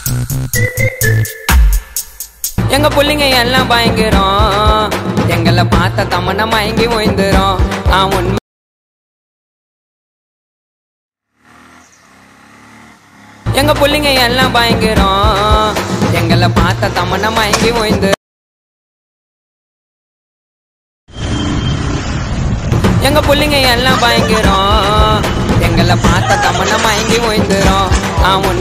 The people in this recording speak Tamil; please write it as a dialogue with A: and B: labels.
A: எங்க புள்ளிங்க எல்லாம் பயங்கரம் எங்களை பார்த்த தமன மயங்கி ஓய்ந்துரும் உண்மை எங்க புள்ளிங்க எல்லாம் பயங்கரம் எங்களை பார்த்த தமன மயங்கி ஓய்ந்து எங்க புள்ளிங்க எல்லாம் பயங்கரம் எங்களை பார்த்த தமன மயங்கி ஓய்ந்துரும்